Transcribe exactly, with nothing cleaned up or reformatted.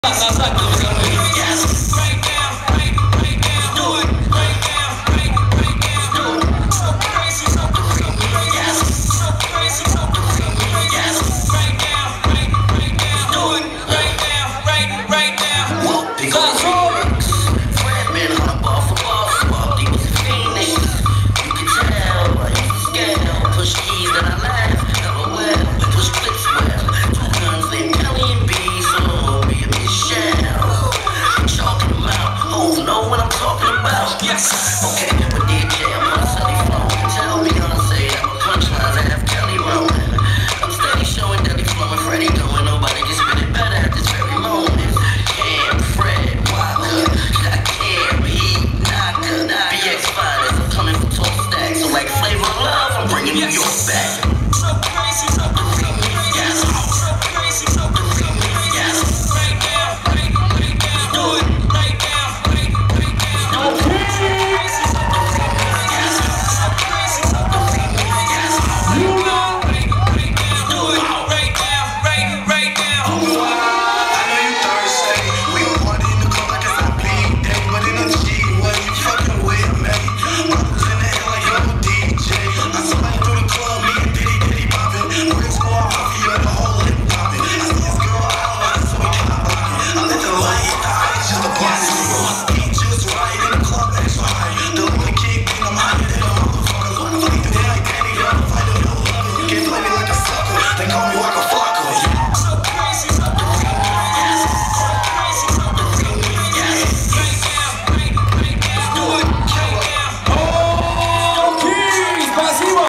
Okay, but D J, I'm on a sunny flow. Tell me gonna say that my punchlines I have Kelly rolling. I'm steady showing Deli flowing, Freddie going. Nobody can spit it better at this very moment. Cam, Fred, Walker, I Cam, Heat, Naka, B X Finest. I'm coming for twelve stacks. So like Flavor of Love, I'm bringing New York back. So crazy, so crazy, yes. So crazy, so crazy, yes. Right now, right, right now, do it. Right now, right, right now, do it. They call me